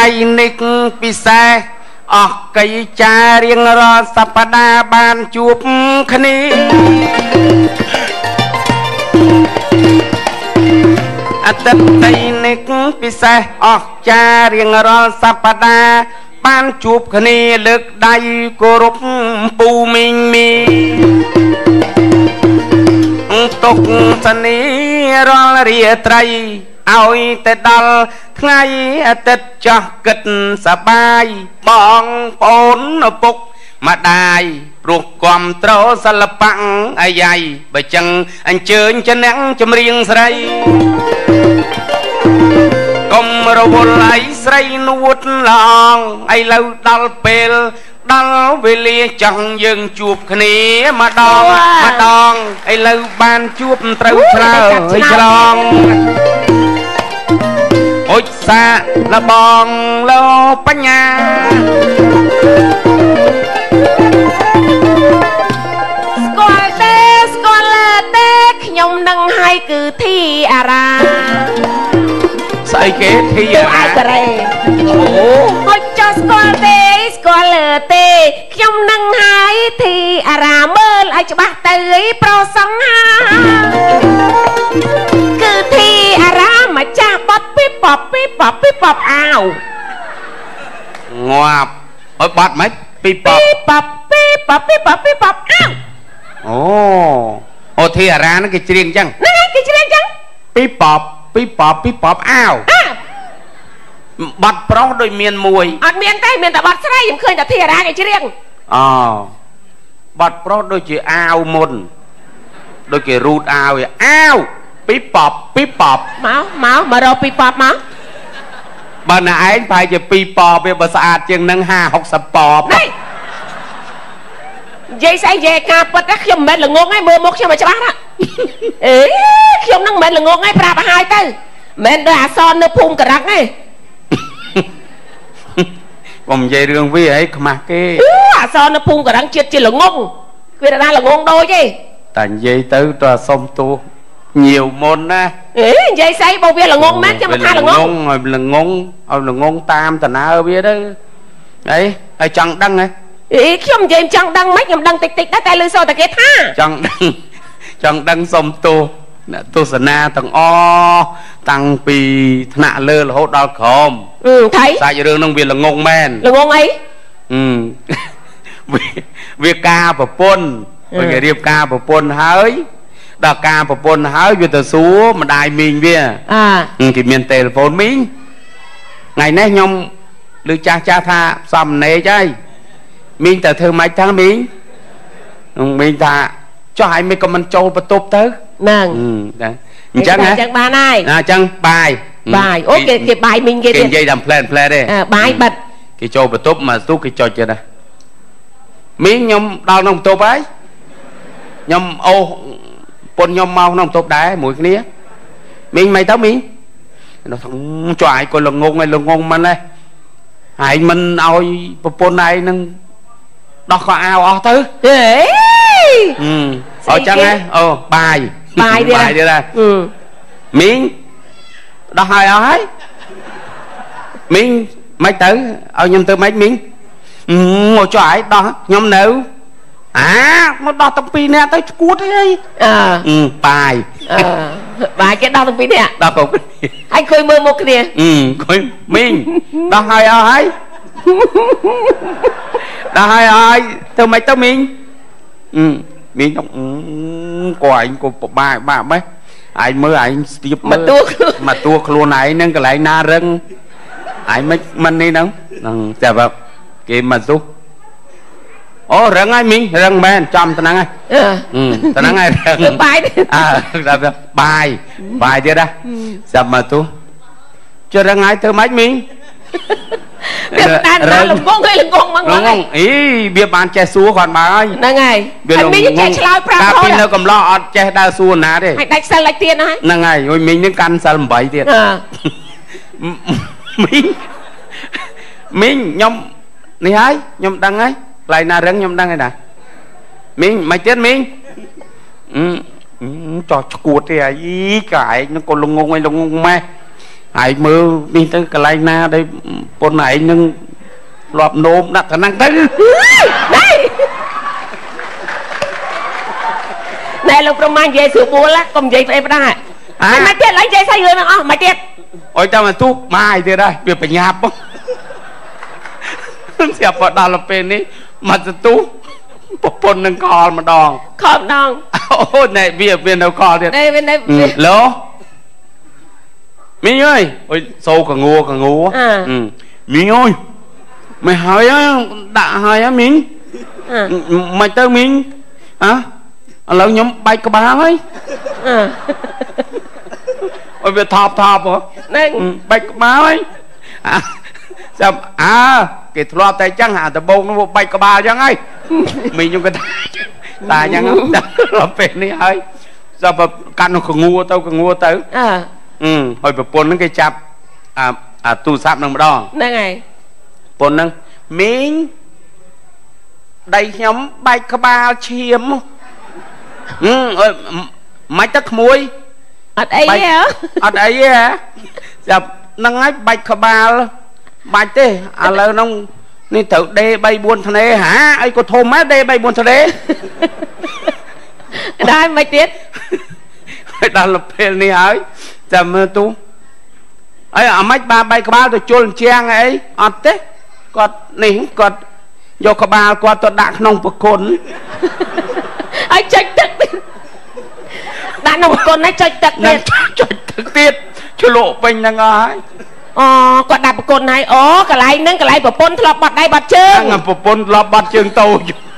និកពិសេសអស់កៃចារៀងរាល់សប្តាហ៍បានជួបគ្នាអតីតនិកពិសេសអស់ចារៀងរាល់សប្តាហ៍បានជួបគ្នាលើកដៃគោរពពូមីងមីទុកសនីរាល់រាត្រីឲ្យតែដល់ថ្ងៃអាទិត្យចាស់គិតសបាយបងប្អូនឪពុកម្ដាយព្រោះគ្រប់ត្រសិល្បៈអាយ៉ៃបើចឹងអញ្ជើញចំចម្រៀងស្រីកុំរវល់អីស្រីនួតឡងឥឡូវដល់ពេលដល់វេលាចង់យើងជួបគ្នាម្ដងឥឡូវបានជួបត្រូវឆ្លើយឆ្លងអុចសាលបងលោបញ្ញាស្គាល់ទេខ្ញុំនឹងឲ្យគឺធីអារាស្អីគេធីអារាអូអុចចុះស្គាល់ទេខ្ញុំនឹងឲ្យធីអារាមើលឲ្យច្បាស់ទៅប្រុសសង្ហាគឺធីអារាម្ចាស់បបពីបអាវងាប់អើបាត់មិនពីបអូធីអារាហ្នឹងគេច្រៀងចឹងពីបអាវបាត់ប្រុសដូចមានមួយអត់មានទេមានតែបាត់ស្រីខ្ញុំឃើញតែធីអារាគេច្រៀងអូបាត់ប្រុសដូចជាអាវមុនដូចគេរូតអាវអាវពីបមករកពីបមកបើណែឯងប្រហែលជាពីបវាបើស្អាតជាងនឹង50-60 ពបនិយាយស្អីនិយាយការពិតខ្ញុំមិនមែនល្ងងទេមើលមុខខ្ញុំឲ្យច្បាស់ណាអេខ្ញុំនឹងមិនមែនល្ងងទេប្រាប់ឲ្យហើយទៅមិនមែនដោយអសននៅភូមិករឹកទេកុំនិយាយរឿងវាអីខ្មាស់គេអសននៅភូមិករឹកជាតិជាល្ងងវាថាល្ងងដូចទេតែនិយាយទៅតើសុំទោសញៀវមុនណាអេនិយាយស្អីបើវាល្ងងមែនខ្ញុំថាល្ងងឲ្យល្ងងតាមដំណើរវាទៅអីឲ្យចង់ដឹងហ៎អេខ្ញុំនិយាយចង់ដឹងមិនខ្ញុំដឹងតិចដែរតែលើសូតែគេថាចង់ដឹងសុំទោសអ្នកទស្សនាទាំងអស់តាំងពីថ្នាក់លើរហូតដល់ក្រោមថៃសាច់រឿងហ្នឹងវាល្ងងមែនល្ងងអីវាការប្រពន្ធគេរៀបការប្រពន្ធហើយដល់ការប្រពន្ធហើយវាទៅសួរម្ដាយមីងវាគេមានទូរស័ព្ទមីងថ្ងៃនេះខ្ញុំលើចាស់ថាសំណេចហើយមីងទៅធ្វើម៉េចតាមីងថាចុះឲ្យមិនក៏មិនចូលបន្ទប់ទៅហ្នឹងអញ្ចឹងហ៎អញ្ចឹងបានហើយអញ្ចឹងបាយអូគេបាយមីងគេនិយាយតាមផ្លែទេបាយបិទគេចូលបន្ទប់មកទូគេចុចទៀតណាមីងខ្ញុំដល់ក្នុងបន្ទប់ហើយខ្ញុំអូពុនខ្ញុំមកក្នុងបន្ទប់ដែរមួយគ្នាមីងមិនទៅមីងនោះថាចុះឯងក៏ល្ងងមិនទេឯងមិនឲ្យប្រពន្ធឯងនឹងដោះខោអាវអស់ទៅហេអញ្ចឹងហ៎អូបាយទៀតណាមីងដោះហើយអស់ហើយមីងមិនទៅឲ្យខ្ញុំទៅមិនមីងមកចុះឯងដោះខ្ញុំនៅមកដោះទាំងពីរនាក់ទៅឈួតអីបាយគេដោះទាំងពីរនាក់ដោះទៅហើយឃើញមើលមុខគ្នាឃើញមីងដោះហើយអស់ហើយដល់ហើយធ្វើម៉េចទៅមីងមីងក៏ឯងក៏ពិបាកម៉េះឯងមើលឯងស្ទាបមើលមកតួខ្លួនឯងនឹងកន្លែងណារឹងឯងមិននេះហ្នឹងតែបើគេមកទុះអូរឹងហើយមីងរឹងមែនចំទៅហ្នឹងហើយទៅហ្នឹងហើយរឹងបាយបាយទៀតណាចាំមកទុះចុះរឹងហើយធ្វើម៉េចមីងវាតែល្ងងមកអីវាបានចេះសួរគាត់មកហើយហ្នឹងហើយមីងចេះឆ្លើយប្រាប់គាត់ពីនៅកំឡោះអត់ចេះដើរសួរណាទេហើយដាច់សិលដាច់ទៀតហ្នឹងហើយមីងនឹងកាន់សិល8ទៀតមីងខ្ញុំនេះហើយខ្ញុំដឹងហើយកន្លែងណារឹងខ្ញុំដឹងហើយណាមីងមិនទៀតមីងចោះឈួតទេអីកាឯងនឹងក៏ល្ងងម៉េះ ai mơ đi tới cái lai na đây con này nhưng lọp nôm đặt khả năng tới đây này lúc trong mang về sửa búa lá còn vậy phải ra mày tiết lấy dây say người mà mày tiết ôi tao mà tu mai thì đây việc phải nháp không siap vào đào lập bên đi mà tu bộ pôn nâng cò mà đòn không đòn ôi này việc bên đâu cò thì đây bên đây lố Minh ơi ôi sâu cả ngô Minh ơi mày hỏi á đã hỏi á Minh mày tao Minh hả lâu nhóm bay cả ba ấy ôi việc thọp hả bay cả ba ấy sao cái thọp tay chẳng hả tao bông nó bay cả ba chẳng ấy mình dùng cái tài chẳng không làm về này hơi sao mà căn nó còn ngu tới hồi bà pôn nó cái chạp tu sạp nâng đó nè ngày pôn nâng mình đây nhóm bay cả ba chiếm máy tắc muối ở đây hả ở đây hả dập nâng ấy bay cả ba bay thế lâu nông nên thử đê bay buôn thằng ấy hả ấy có thô má đê bay buôn thằng ấy đây mày tiết đã lập phê này ấy chầm tu ấy ở mấy ba bay cả ba tôi chôn trang ấy ọt thế còn này còn do cả ba qua tôi đã nông một con anh trách thật đã nông một con ấy trách thật nên trách thực tiết cho lộ bình năng ai còn đặt một con này cái này của pôn lọp bọt đây bọt chương ngầm của pôn lọp bọt chương tàu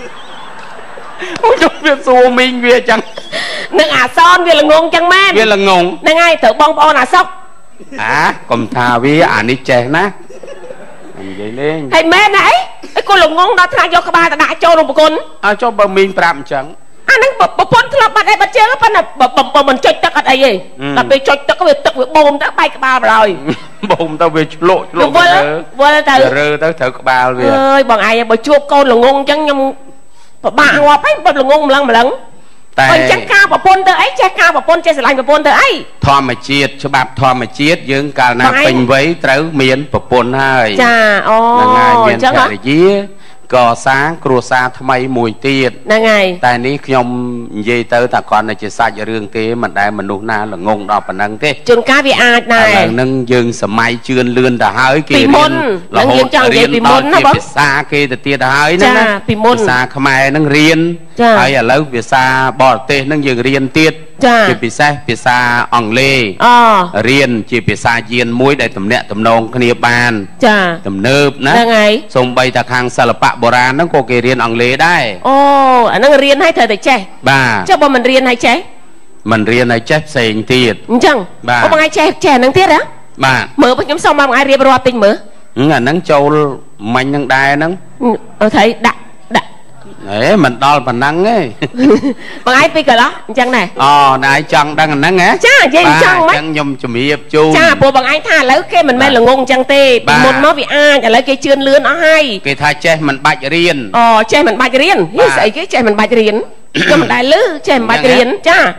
ôi chúng việc xua mình việc chẳng nâng son việc là ngôn chẳng men việc là ngôn nâng ai thử bong bò sóc còn thà với đi chè ná vậy lên thầy mê này cái con là ngôn đó thằng cho các ba đã cho được một con cho bà mình làm chẳng nâng bọt lọp bọt đây bọt chương á bọt mình chọi tắc ở đây gì là bị chọi tắc có việc tắc việc bồm tắc bay các ba rồi bồm tao về lộ vừa rơ tới thử các ba về ơi bọn ai bà chua con là ngôn chẳng nhưng bà ngọt ấy bà là ngôn một lần còn chắc cao bà pôn tới ấy chắc cao bà pôn chơi sẽ lành bà pôn tới ấy thò mà chiết cho bạp thò mà chiết dương cả nào bình với trấu miến bà pôn hơi chà miến chả để dí gò sáng cua xa thâm ấy mùi tiết tại ní nhom dây tới ta con này chỉ xa cho rương thế mình đây mình lúc na là ngôn đọc và nâng thế chừng cá bị ạt này nâng dương sầm mai chươn lươn ta hơi kì là hôn riêng đó phía xa kia thì tiết hơi nè xa khmer nâng riêng hay là lâu phía xa bỏ tê nâng dương riêng tiết chỉ phía xa ong lê riêng chỉ phía xa diên muối để tầm nẹ tầm nông khnia bàn tầm nớp nè xong bay ta khang sa lập bạ bò ra nó có cái riêng ong lê đây nó riêng hay thời để trẻ bà cho bọn mình riêng hay trẻ mình riêng hay chết xình tiệt chẳng bà bọn ai trẻ nâng tiết á bà mở bắt nhóm xong mà bọn ai riêng rồi tình mở nâng châu mạnh nâng đai nâng thấy đặt đấy mình đo phần năng ấy bằng ai bây giờ đó chẳng này này chẳng đang năng á cha gì chẳng mấy chẳng nhom chùm hiệp chu cha bộ bằng ai tha lấy cái mình mới là ngôn chẳng tê một nó bị ai trả lấy cái chươn lươn nó hay cái thay che mình bạch riêng che mình bạch riêng như vậy cái che mình bạch riêng cho mình đại lư che mình bạch riêng cha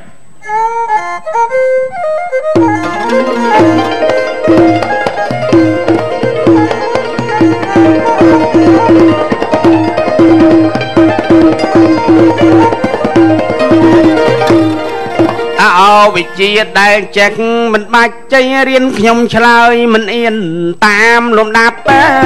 bị chia đại chắc mình bạch chơi riêng nhom chơi mình yên tam luôn đáp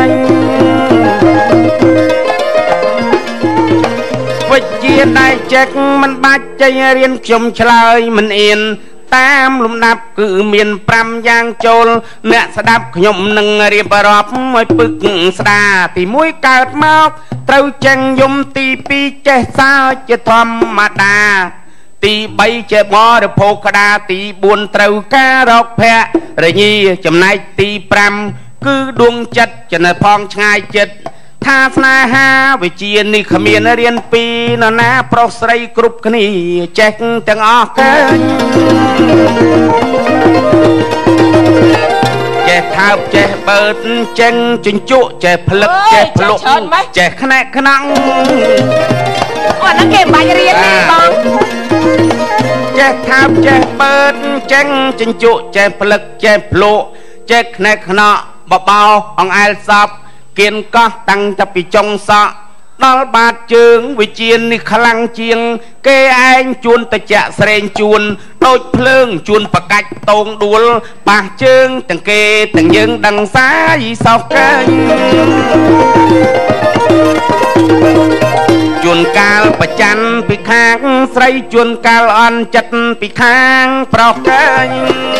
bị chia đại chắc mình bạch chơi riêng nhom chơi mình yên tam luôn đáp cứ miền pram giang chôl nè sẽ đáp nhom nâng riêng bọp môi bực xa thì mũi cào móc trâu chân yếm tì pi che sao che thom mà đà tí bay che bò được phô đa tí buồn trâu cá rọc phe rồi nhi chấm nay tí pram cứ đuông chất cho nên phong ngay chất tha na ha về chiên ni khamiên riêng pi nó na prosray group cái này check tiếng óc che thao che bớt chân chinh trụ che phật che phật che khăn năng nó kèm bài riêng này con che thao che bớt chân chinh trụ che phật che phật ចេកណែខ្នក់បបោអង្អែលសពគៀនកោះតាំងតែពីចុងសក់ដល់បាតជើងវិជានេះខ្លាំងជាងគេឯងជួនតិចស្រែងជួនដូចភ្លើងជួនប្រកាច់តងដួលប៉ះជើងទាំងគេទាំងយើងដឹងសាយសោកកាញ់ជួនកាលប្រច័នពីខាងស្រីជួនកាលអន់ចិត្តពីខាងប្រុសកាញ់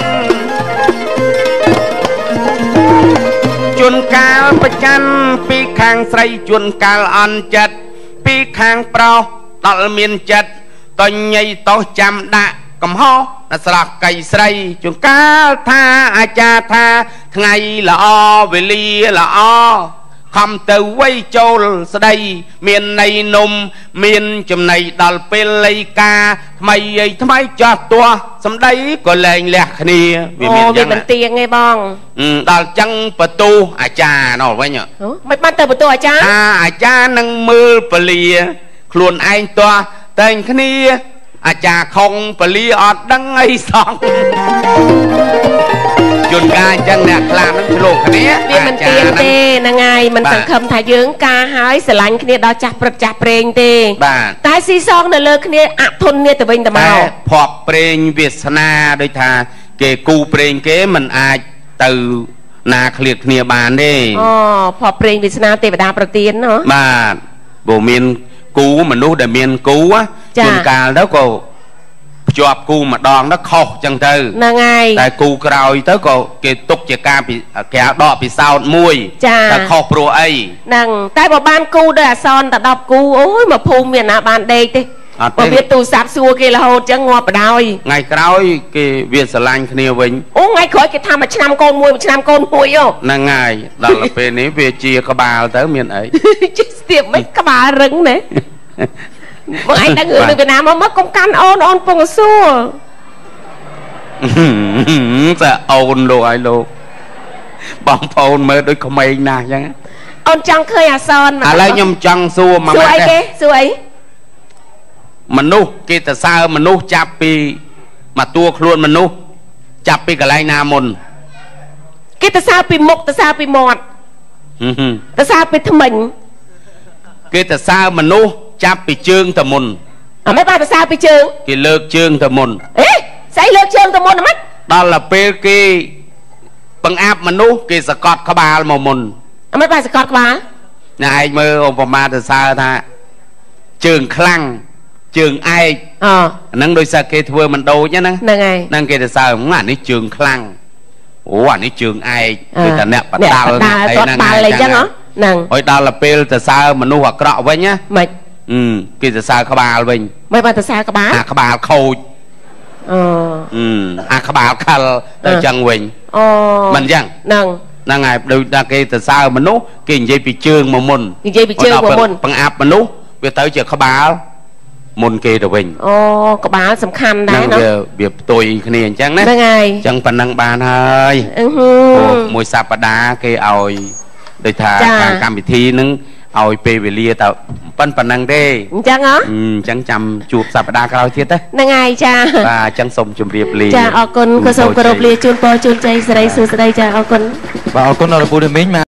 ជួនកាលប្រច័នពីខាងស្រីជួនកាលអន់ចិត្តពីខាងប្រុសដល់មានចិត្តតញ័យតោះចាំដាក់កំហុសដល់ស្រះកៃស្រីជួនកាលថាអាចារ្យថាថ្ងៃល្អវេលាល្អខំទៅវ័យចូលស្ដីមានន័យនំមានចំណៃដល់ពេលលៃកាថ្មីអីថ្មីចោះទាស់សម្ដីក៏លែងលះគ្នាវាមានយ៉ាងណាវាមិនទៀងទេបងដល់ចឹងបន្ទូអាចារ្យណោះវិញមិនបានទៅបន្ទូអាចារ្យអាចារ្យនឹងមើលពលាខ្លួនឯងទាស់តែងគ្នាអាចារ្យខុងពលាអត់ដឹងអីសោះជួនកាលអញ្ចឹងអ្នកខ្លះនឹងឆ្លោះគ្នាវាមិនទៀងទេហ្នឹងហើយមិនសង្ឃឹមថាយើងការហើយស្រឡាញ់គ្នាដល់ចាស់ព្រឹកចាស់ព្រេងទេតែស៊ីសងនៅលើគ្នាអធននេះទៅវិញទៅមកភ័ព្វព្រេងវាសនាដូចថាគេគូព្រេងគេមិនអាចទៅណាឃ្លាតគ្នាបានទេអូភ័ព្វព្រេងវាសនាទេវតាប្រទានណាបាទបើមានគូមនុស្សដែលមានគូជួនកាលទៅក៏ភ្ជាប់គូម្ដងទៅខុសចឹងទៅហ្នឹងហើយតែគូក្រោយទៅក៏គេទុកជាការគេដកពិសោធន៍មួយតែខុសព្រោះអីហ្នឹងតែបើបានគូដោយអសនតែ10គូអូយមកភូមិមានណាបានដេកទេបើវាទូរស័ព្ទសួរគេរហូតចឹងងាប់បដ ாய் ថ្ងៃក្រោយគេវាស្រឡាញ់គ្នាវិញអូថ្ងៃក្រោយគេថាមួយឆ្នាំកូនមួយមួយឆ្នាំកូនមួយហ្នឹងហើយដល់ពេលនេះវាជាក្បាលទៅមានអីជិះស្ទាបមិនក្បាលរឹងណាមកឯងដឹងរឿងពីណាមកកុំកាន់អូនពងសួរតែអូនលោកឲ្យលោកបងប្អូនមើលដូចក្មេងណាស់អញ្ចឹងអូនចង់ឃើញអាសនឥឡូវខ្ញុំចង់សួរមកម៉ែទេសួរអីមនុស្សគេទៅសើមនុស្សចាប់ពីមកតួខ្លួនមនុស្សចាប់ពីកន្លែងណាមុនគេទៅសើពីមុខទៅសើពីមាត់ទៅសើពីថ្មិញគេទៅសើមនុស្សចាប់ពីជើងទៅមុនអត់មិនបានទៅសើពីជើងគេលើកជើងទៅមុនអេស្អីលើកជើងទៅមុនមិនដល់ទៅពេលគេបង្អាប់មនុស្សគេសកត់ក្បាលមកមុនអត់មិនបានសកត់ក្បាលណែឯងមើលឧបមាទៅសើថាជើងខ្លាំងជើងឯកហ្នឹងដោយសារគេធ្វើមិនដូចណាហ្នឹងហើយហ្នឹងគេទៅសើអានេះជើងខ្លាំងអូអានេះជើងឯកគឺតែអ្នកបដាល់អីហ្នឹងអញ្ចឹងហ្នឹងហើយដល់ទៅពេលទៅសើមនុស្សអាក្រក់វិញណាមិនគេទៅសើក្បាលវិញមិនបានទៅសើក្បាលអាក្បាលខូចអាក្បាលខលទៅចឹងវិញអូមិនចឹងហ្នឹងហើយដូចថាគេទៅសើមនុស្សគេនិយាយពីជើងមកមុននិយាយពីជើងមកមុនបង្អាប់មនុស្សវាទៅជាក្បាលមុនគេទៅវិញអូក្បាលសំខាន់ដែរណាវាផ្ទុយគ្នាអញ្ចឹងណាហ្នឹងហើយអញ្ចឹងប៉ុណ្ណឹងបានហើយមួយសប្តាហ៍គេឲ្យដូចថាការកម្មវិធីហ្នឹងឲ្យពេលវេលាតើប៉ុណ្ណឹងទេអញ្ចឹងហ៎អញ្ចឹងចាំជួបសប្តាហ៍ក្រោយទៀតទេហ្នឹងហើយចាបាទអញ្ចឹងសូមជម្រាបលាចាអរគុណក៏សូមគោរពលាជូនពរជូនជ័យសិរីសួស្តីចាអរគុណបាទអរគុណដល់លោកពូមីង